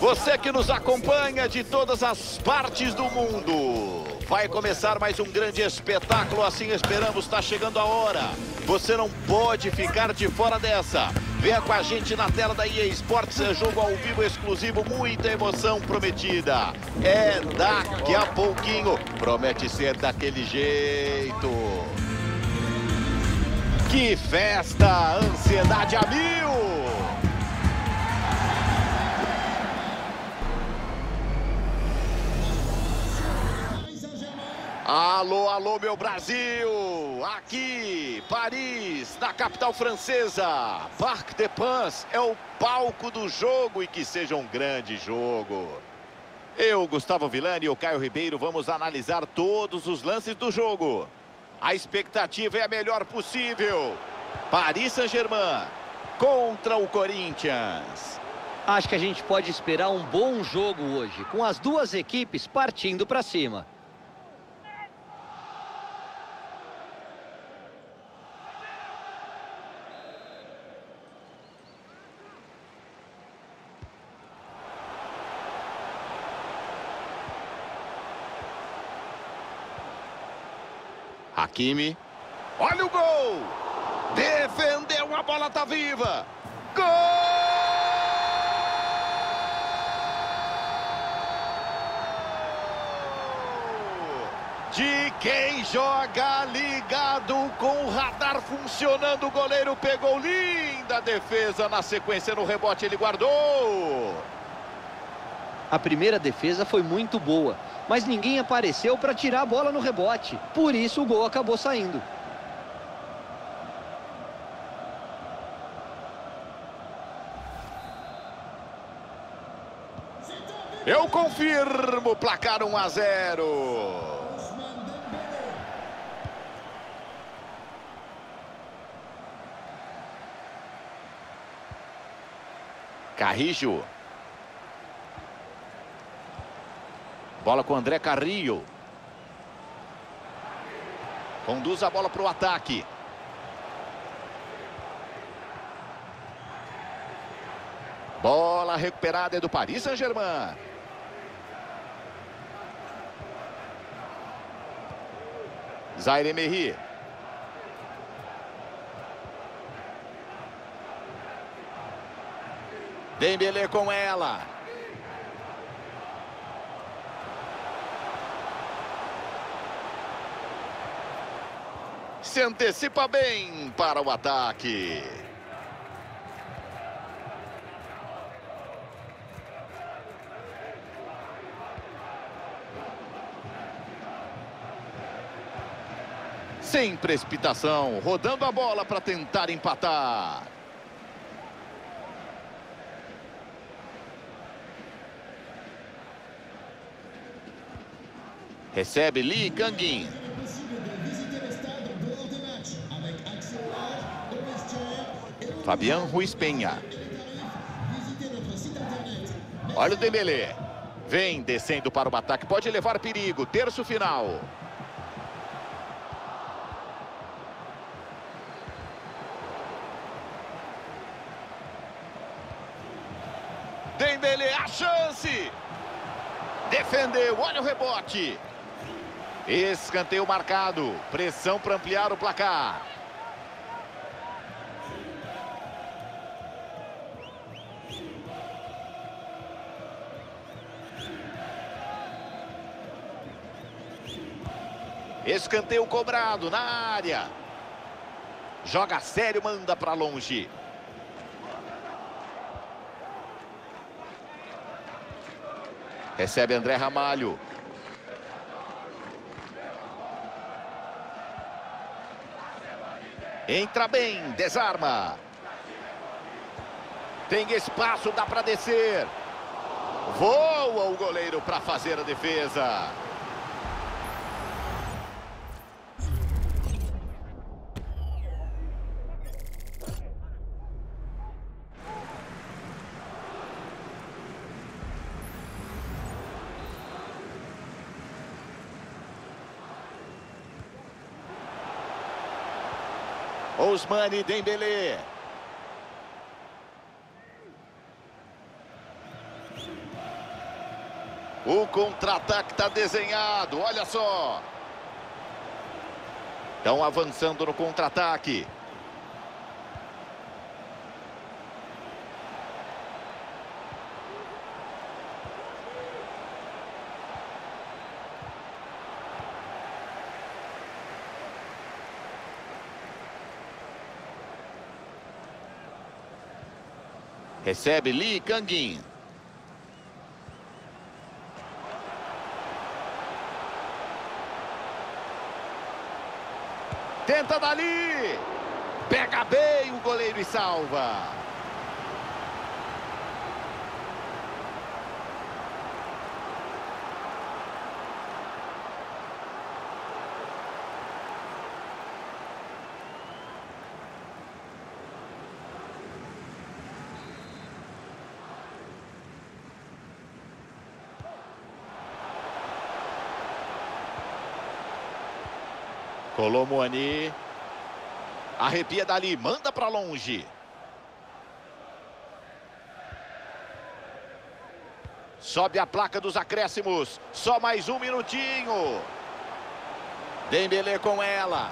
Você que nos acompanha de todas as partes do mundo. Vai começar mais um grande espetáculo, assim esperamos, está chegando a hora. Você não pode ficar de fora dessa. Venha com a gente na tela da EA Sports, é jogo ao vivo exclusivo, muita emoção prometida. É daqui a pouquinho, promete ser daquele jeito. Que festa, ansiedade a mil! Alô, alô, meu Brasil! Aqui, Paris, na capital francesa. Parc des Princes é o palco do jogo e que seja um grande jogo. Eu, Gustavo Villani e o Caio Ribeiro vamos analisar todos os lances do jogo. A expectativa é a melhor possível. Paris Saint-Germain contra o Corinthians. Acho que a gente pode esperar um bom jogo hoje, com as duas equipes partindo para cima. Hakimi, olha o gol! Defendeu, a bola tá viva! Gol! De quem joga ligado com o radar funcionando, o goleiro pegou, linda defesa, na sequência no rebote ele guardou! A primeira defesa foi muito boa, mas ninguém apareceu para tirar a bola no rebote. Por isso o gol acabou saindo. Eu confirmo, placar 1-0. Carrillo. Bola com André Carrillo. Conduz a bola para o ataque. Bola recuperada é do Paris Saint-Germain. Zaire-Emery. Dembélé com ela. Se antecipa bem para o ataque. Sem precipitação, rodando a bola para tentar empatar. Recebe Lee Kangin. Fabián Ruiz Penha. Olha o Dembélé. Vem descendo para o ataque. Pode levar perigo. Terço final. Dembélé, a chance. Defendeu. Olha o rebote. Escanteio marcado. Pressão para ampliar o placar. Escanteio cobrado na área. Joga sério, manda para longe. Recebe André Ramalho. Entra bem, desarma. Tem espaço, dá para descer. Voa o goleiro para fazer a defesa. Ousmane Dembélé. O contra-ataque está desenhado, olha só. Estão avançando no contra-ataque. Recebe Lee Kangin. Tenta dali. Pega bem o goleiro e salva. Kolo Muani. Arrepia dali, manda para longe. Sobe a placa dos acréscimos. Só mais um minutinho. Dembélé com ela.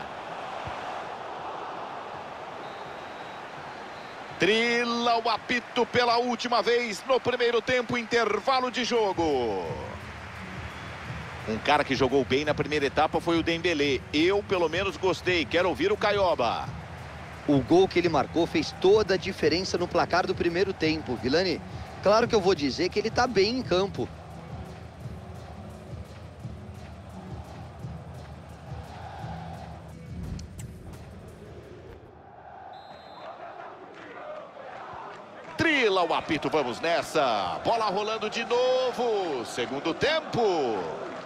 Trila o apito pela última vez no primeiro tempo, intervalo de jogo. Um cara que jogou bem na primeira etapa foi o Dembélé. Eu, pelo menos, gostei. Quero ouvir o Caioba. O gol que ele marcou fez toda a diferença no placar do primeiro tempo, Vilani. Claro que eu vou dizer que ele está bem em campo. Trila o apito, vamos nessa. Bola rolando de novo. Segundo tempo.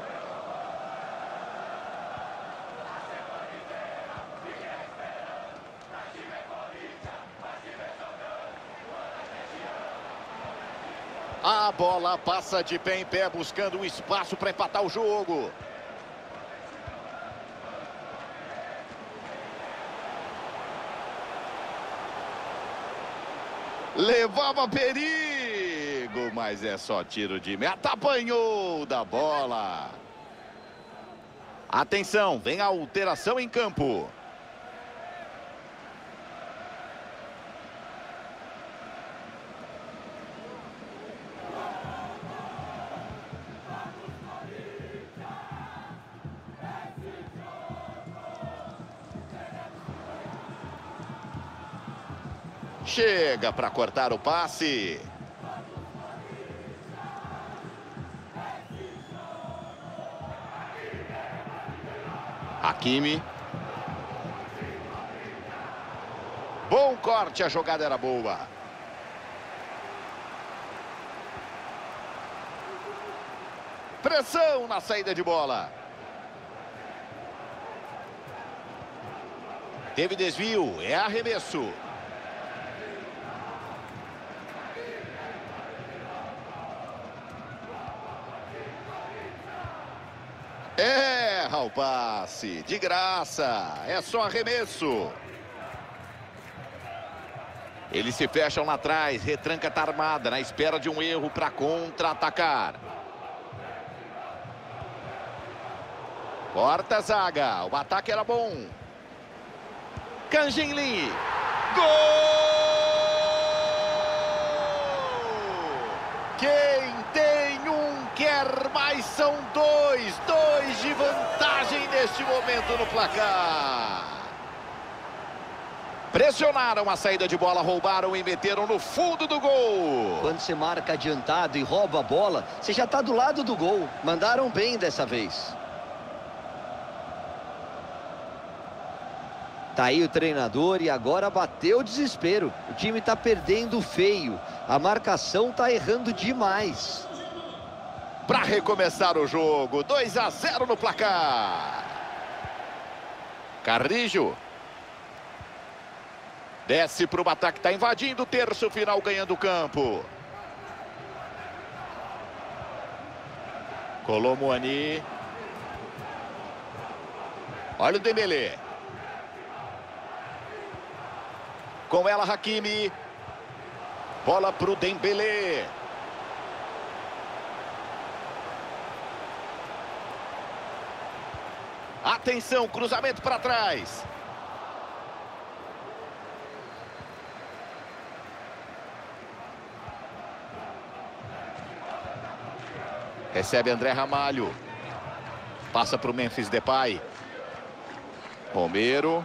A bola passa de pé em pé, buscando um espaço para empatar o jogo. Levava perigo, mas é só tiro de meta. Apanhou da bola. Atenção, vem a alteração em campo. Chega para cortar o passe. Hakimi. Bom corte, a jogada era boa. Pressão na saída de bola. Teve desvio, é arremesso. Erra o passe, de graça, é só arremesso. Eles se fecham lá atrás, retranca tá armada, na espera de um erro para contra-atacar. Corta a zaga, o ataque era bom. Kangin Lee. Gol! Quem tem um quer mais, são dois de vantagem neste momento no placar. Pressionaram a saída de bola, roubaram e meteram no fundo do gol. Quando você marca adiantado e rouba a bola, você já está do lado do gol. Mandaram bem dessa vez. Tá aí o treinador e agora bateu o desespero. O time tá perdendo feio. A marcação tá errando demais. Para recomeçar o jogo, 2-0 no placar. Carrijo. Desce para o ataque, tá invadindo o terço final, ganhando o campo. Kolo Muani. Olha o Dembélé. Com ela, Hakimi. Bola para o Dembélé. Atenção, cruzamento para trás. Recebe André Ramalho. Passa para o Memphis Depay. Romero.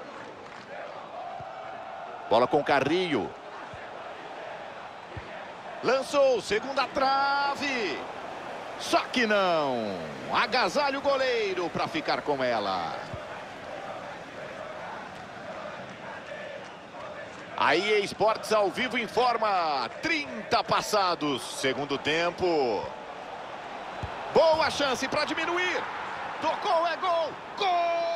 Bola com Carrillo. Lançou, segunda trave. Só que não. Agasalha o goleiro para ficar com ela. A EA Sports ao vivo informa. 30 passados. Segundo tempo. Boa chance para diminuir. Tocou, é gol. Gol!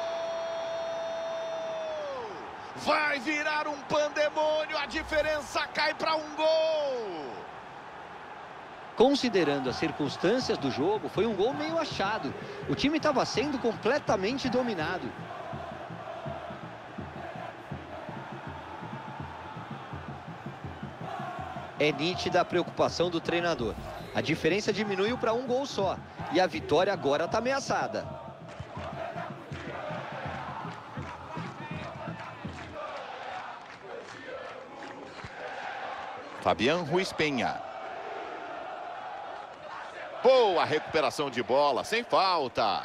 Vai virar um pandemônio. A diferença cai para um gol. Considerando as circunstâncias do jogo, foi um gol meio achado. O time estava sendo completamente dominado. É nítida a preocupação do treinador. A diferença diminuiu para um gol só. E a vitória agora está ameaçada. Fabián Ruiz Penha. Boa recuperação de bola, sem falta.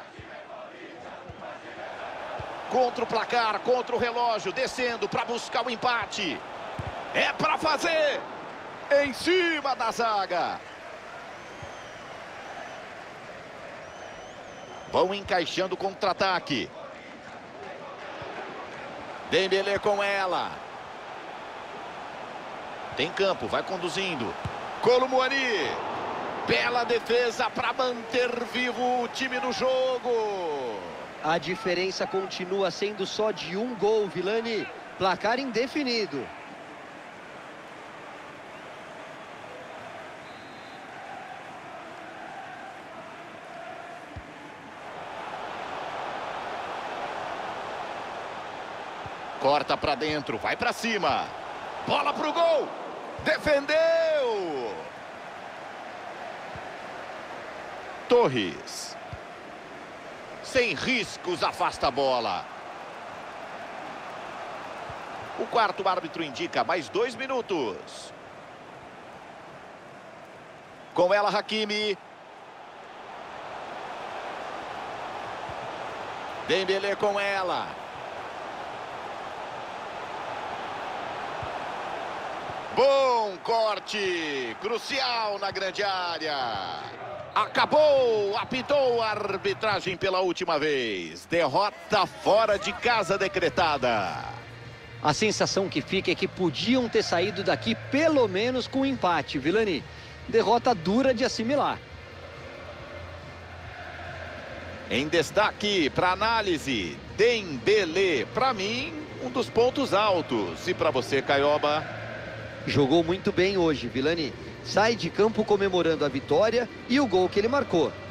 Contra o placar, contra o relógio, descendo para buscar o empate. É para fazer. Em cima da zaga. Vão encaixando o contra-ataque. Dembélé com ela. Tem campo, vai conduzindo. Kolo Muani. Bela defesa para manter vivo o time no jogo. A diferença continua sendo só de um gol, Vilani. Placar indefinido. Corta para dentro, vai para cima. Bola pro gol. Defendeu. Torres. Sem riscos, afasta a bola. O quarto árbitro indica mais 2 minutos. Com ela, Hakimi. Dembélé com ela. Bom corte, crucial na grande área. Acabou, apitou a arbitragem pela última vez. Derrota fora de casa decretada. A sensação que fica é que podiam ter saído daqui pelo menos com um empate, Vilani. Derrota dura de assimilar. Em destaque para análise, Dembélé. Para mim, um dos pontos altos. E para você, Caioba? Jogou muito bem hoje, Vilani. Sai de campo comemorando a vitória e o gol que ele marcou.